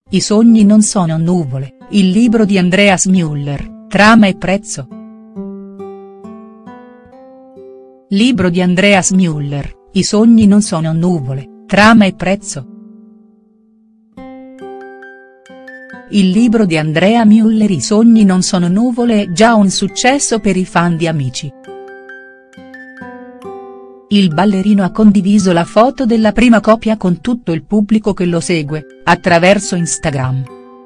I sogni non sono nuvole, il libro di Andreas Müller, trama e prezzo. Libro di Andreas Müller, I sogni non sono nuvole, trama e prezzo. Il libro di Andrea Müller I sogni non sono nuvole è già un successo per i fan di Amici. Il ballerino ha condiviso la foto della prima coppia con tutto il pubblico che lo segue, attraverso Instagram.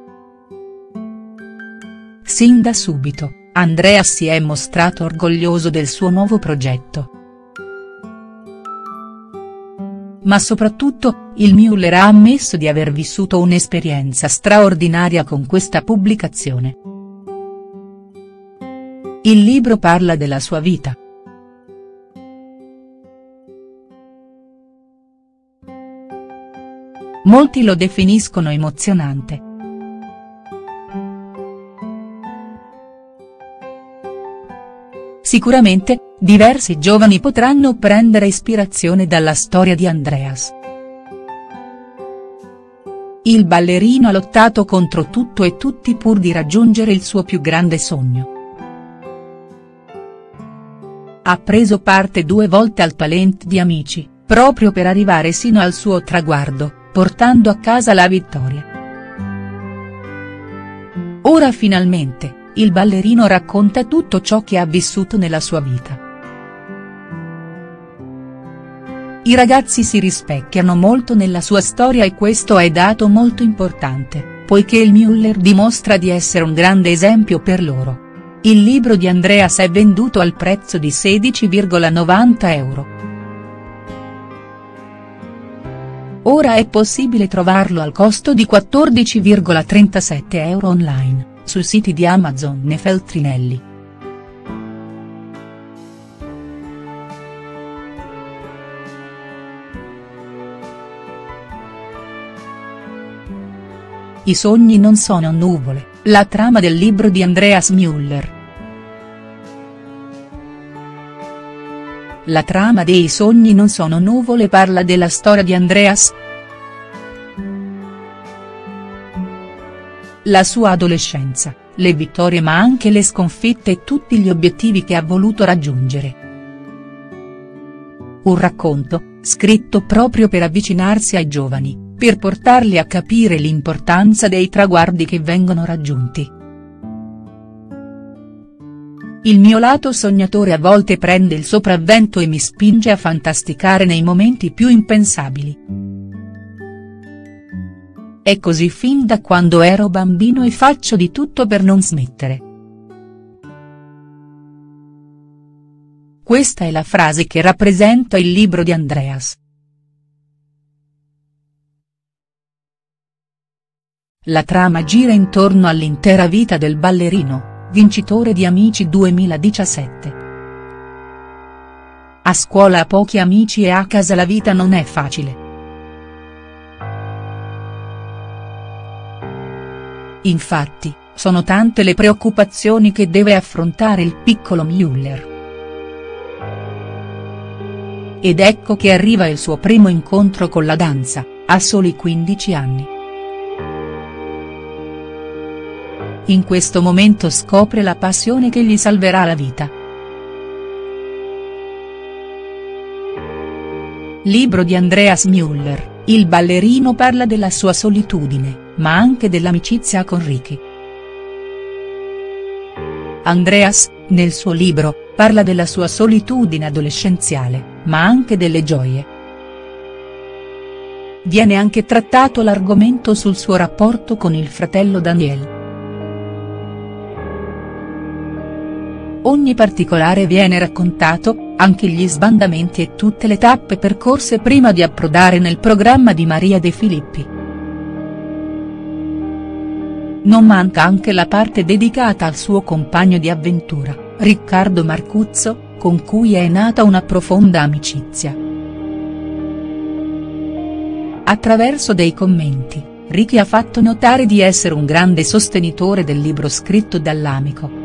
Sin da subito, Andreas si è mostrato orgoglioso del suo nuovo progetto. Ma soprattutto, il Müller ha ammesso di aver vissuto un'esperienza straordinaria con questa pubblicazione. Il libro parla della sua vita. Molti lo definiscono emozionante. Sicuramente, diversi giovani potranno prendere ispirazione dalla storia di Andreas. Il ballerino ha lottato contro tutto e tutti pur di raggiungere il suo più grande sogno. Ha preso parte 2 volte al Talent di Amici, proprio per arrivare sino al suo traguardo, portando a casa la vittoria. Ora finalmente, il ballerino racconta tutto ciò che ha vissuto nella sua vita. I ragazzi si rispecchiano molto nella sua storia e questo è dato molto importante, poiché il Müller dimostra di essere un grande esempio per loro. Il libro di Andreas è venduto al prezzo di 16,90 €. Ora è possibile trovarlo al costo di 14,37 € online, sui siti di Amazon e Feltrinelli. I sogni non sono nuvole, la trama del libro di Andreas Müller. La trama dei sogni non sono nuvole parla della storia di Andreas. La sua adolescenza, le vittorie ma anche le sconfitte e tutti gli obiettivi che ha voluto raggiungere. Un racconto, scritto proprio per avvicinarsi ai giovani, per portarli a capire l'importanza dei traguardi che vengono raggiunti. Il mio lato sognatore a volte prende il sopravvento e mi spinge a fantasticare nei momenti più impensabili. È così fin da quando ero bambino e faccio di tutto per non smettere. Questa è la frase che rappresenta il libro di Andreas. La trama gira intorno all'intera vita del ballerino, vincitore di Amici 2017. A scuola ha pochi amici e a casa la vita non è facile. Infatti, sono tante le preoccupazioni che deve affrontare il piccolo Müller. Ed ecco che arriva il suo primo incontro con la danza, a soli 15 anni. In questo momento scopre la passione che gli salverà la vita. Libro di Andreas Müller, il ballerino parla della sua solitudine, ma anche dell'amicizia con Ricky. Andreas, nel suo libro, parla della sua solitudine adolescenziale, ma anche delle gioie. Viene anche trattato l'argomento sul suo rapporto con il fratello Daniel. Ogni particolare viene raccontato, anche gli sbandamenti e tutte le tappe percorse prima di approdare nel programma di Maria De Filippi. Non manca anche la parte dedicata al suo compagno di avventura, Riccardo Marcuzzo, con cui è nata una profonda amicizia. Attraverso dei commenti, Ricky ha fatto notare di essere un grande sostenitore del libro scritto dall'amico.